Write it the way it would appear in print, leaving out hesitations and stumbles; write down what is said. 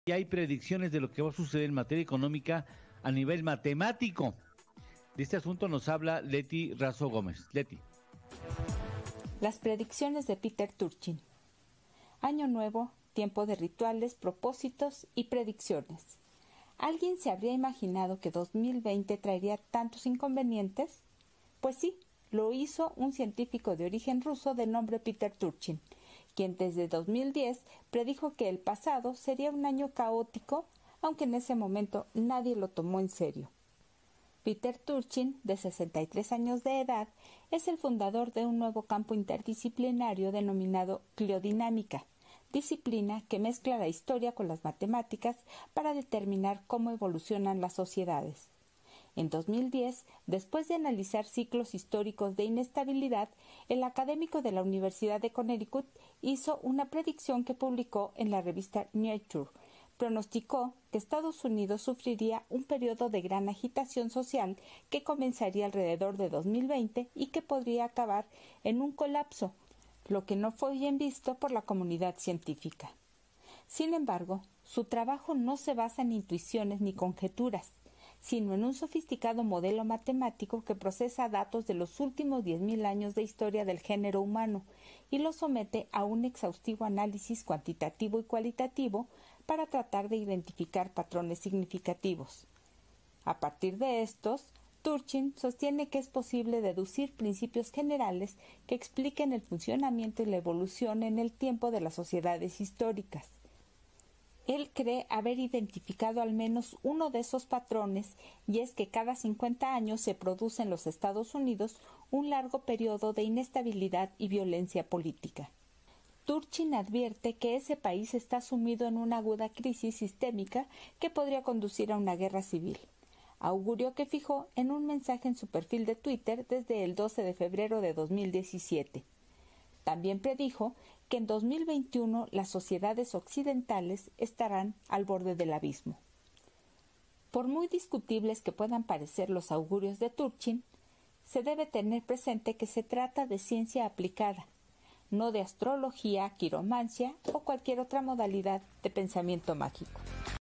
Y hay predicciones de lo que va a suceder en materia económica a nivel matemático. De este asunto nos habla Leti Razo Gómez. Leti. Las predicciones de Peter Turchin. Año nuevo, tiempo de rituales, propósitos y predicciones. ¿Alguien se habría imaginado que 2020 traería tantos inconvenientes? Pues sí, lo hizo un científico de origen ruso de nombre Peter Turchin, quien desde 2010 predijo que el pasado sería un año caótico, aunque en ese momento nadie lo tomó en serio. Peter Turchin, de 63 años de edad, es el fundador de un nuevo campo interdisciplinario denominado cliodinámica, disciplina que mezcla la historia con las matemáticas para determinar cómo evolucionan las sociedades. En 2010, después de analizar ciclos históricos de inestabilidad, el académico de la Universidad de Connecticut hizo una predicción que publicó en la revista Nature. Pronosticó que Estados Unidos sufriría un periodo de gran agitación social que comenzaría alrededor de 2020 y que podría acabar en un colapso, lo que no fue bien visto por la comunidad científica. Sin embargo, su trabajo no se basa en intuiciones ni conjeturas, sino en un sofisticado modelo matemático que procesa datos de los últimos 10.000 años de historia del género humano y los somete a un exhaustivo análisis cuantitativo y cualitativo para tratar de identificar patrones significativos. A partir de estos, Turchin sostiene que es posible deducir principios generales que expliquen el funcionamiento y la evolución en el tiempo de las sociedades históricas. Él cree haber identificado al menos uno de esos patrones, y es que cada 50 años se produce en los Estados Unidos un largo periodo de inestabilidad y violencia política. Turchin advierte que ese país está sumido en una aguda crisis sistémica que podría conducir a una guerra civil, augurio que fijó en un mensaje en su perfil de Twitter desde el 12 de febrero de 2017. También predijo que en 2021 las sociedades occidentales estarán al borde del abismo. Por muy discutibles que puedan parecer los augurios de Turchin, se debe tener presente que se trata de ciencia aplicada, no de astrología, quiromancia o cualquier otra modalidad de pensamiento mágico.